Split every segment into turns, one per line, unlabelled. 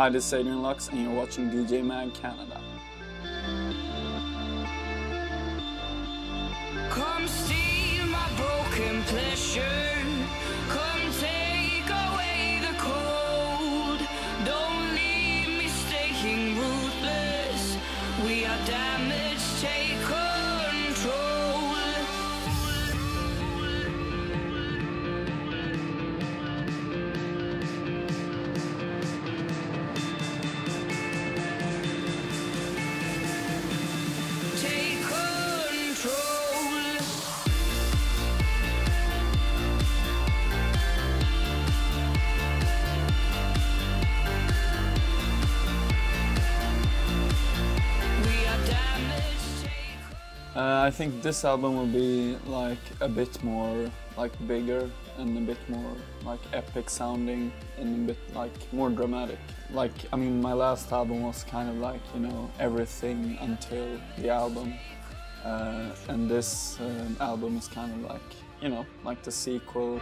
Hi, this is Adrian Lux, and you're watching DJ Mag Canada.
Come steal my broken pleasure. Come take away the cold. Don't leave me staying ruthless. We are damaged, take control. Take control. We are damaged, take
I think this album will be like a bit more like bigger and a bit more like epic sounding and a bit like more dramatic. Like, I mean, my last album was kind of like, you know, everything until the album. And this album is kind of like, you know, like the sequel.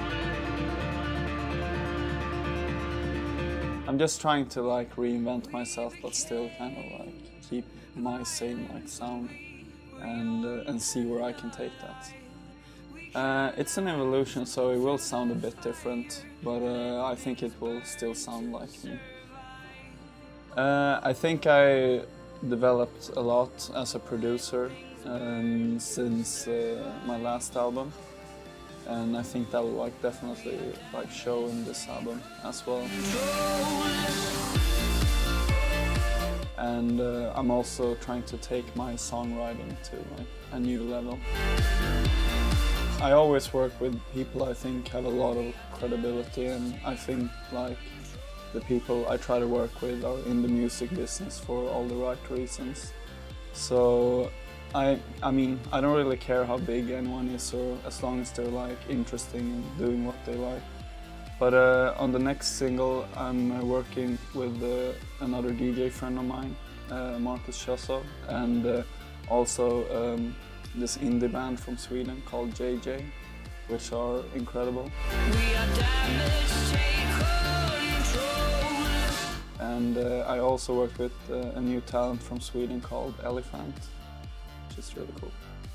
I'm just trying to like reinvent myself, but still kind of like keep my same like sound and see where I can take that. It's an evolution, so it will sound a bit different, but I think it will still sound like me. I think I developed a lot as a producer since my last album, and I think that will like definitely like show in this album as well. And I'm also trying to take my songwriting to like a new level. I always work with people I think have a lot of credibility, and I think like the people I try to work with are in the music business for all the right reasons. So I mean, I don't really care how big anyone is, or as long as they're like interesting and doing what they like. But on the next single, I'm working with another DJ friend of mine, Marcus Chosso, and also this indie band from Sweden called JJ, which are incredible.
We are damaged, take control.
And I also work with a new talent from Sweden called Elephant, which is really cool.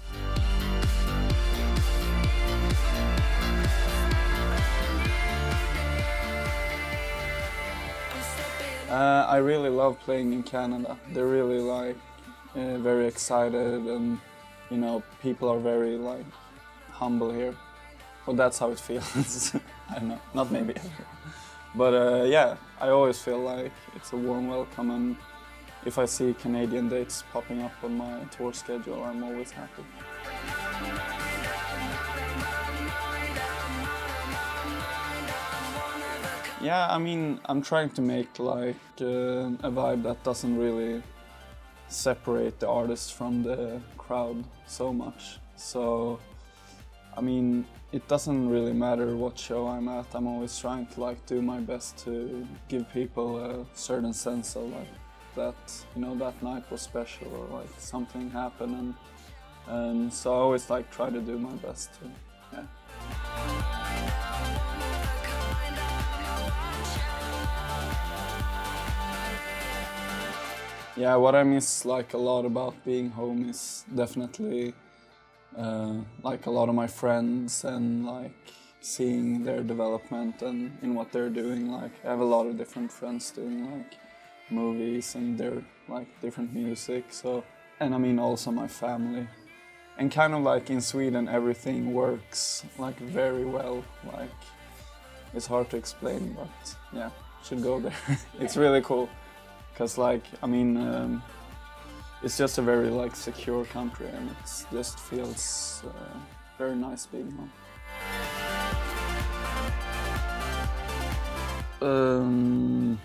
I really love playing in Canada. They're really like very excited, and you know, people are very like humble here. Well, that's how it feels. I don't know, not maybe everyone. But yeah, I always feel like it's a warm welcome, and if I see Canadian dates popping up on my tour schedule, I'm always happy. Yeah, I mean, I'm trying to make like a vibe that doesn't really separate the artist from the crowd so much. So, I mean, it doesn't really matter what show I'm at. I'm always trying to like do my best to give people a certain sense of like that, you know, that night was special, or like something happened, and so I always like try to do my best to, yeah. Yeah, what I miss like a lot about being home is definitely like a lot of my friends, and like seeing their development and in what they're doing. Like, I have a lot of different friends doing like movies, and they're like different music. So, and I mean also my family, and kind of like in Sweden everything works like very well. Like, it's hard to explain, but yeah, should go there. It's really cool. Because like, I mean, it's just a very like secure country, and it just feels very nice being home.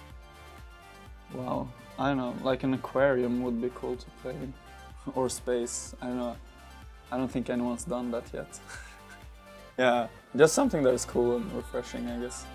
Wow, I don't know, like an aquarium would be cool to play in, or space, I don't know. I don't think anyone's done that yet. Yeah, just something that is cool and refreshing, I guess.